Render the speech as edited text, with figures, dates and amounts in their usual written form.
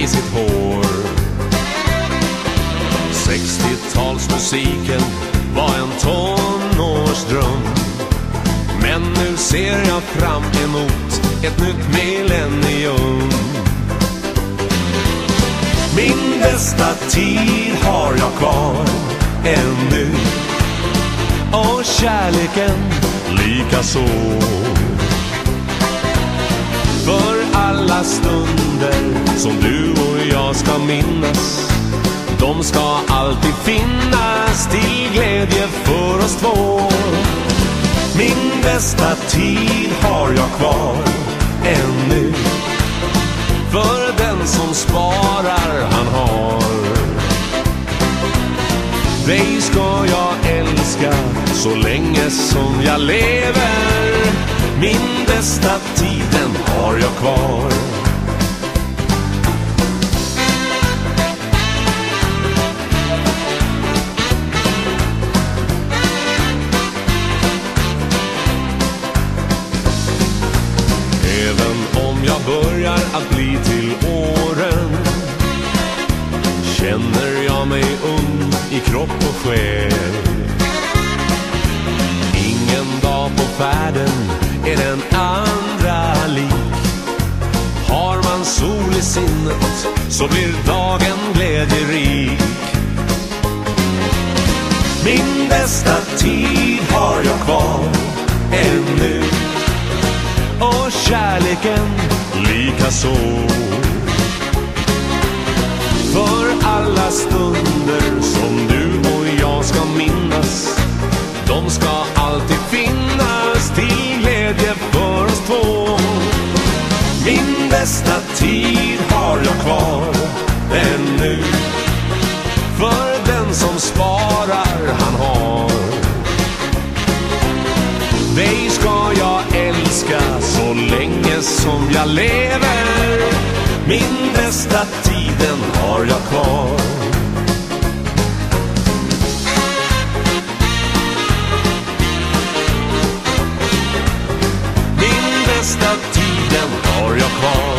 i sitt hår. 60-talsmusiken var en tonårsdröm, men nu ser jag fram emot ett nytt millennium. Min bästa tid har jag kvar ännu, och kärleken lika så. För alla stunder som du och jag ska minnas, de ska alltid finnas till glädje för oss två. Min bästa tid har jag kvar ännu, för den som sparar han har. Dig ska jag älska så länge som jag lever. Min bästa tiden har jag kvar. Även om jag börjar att bli till åren, känner jag mig ung i kropp och själ. Ingen dag på färden är den andra lik. Har man sol i sinnet så blir dagen glädjerik. Min bästa tid har jag kvar ännu, och kärleken lika så. För alla stunder som du och jag ska minnas, de ska alltid finnas till glädje för oss två. Min bästa tid har jag kvar ännu, för den som sparar han har. Dig ska jag älska så länge som jag lever. Min bästa tiden har jag kvar. Min bästa tiden har jag kvar.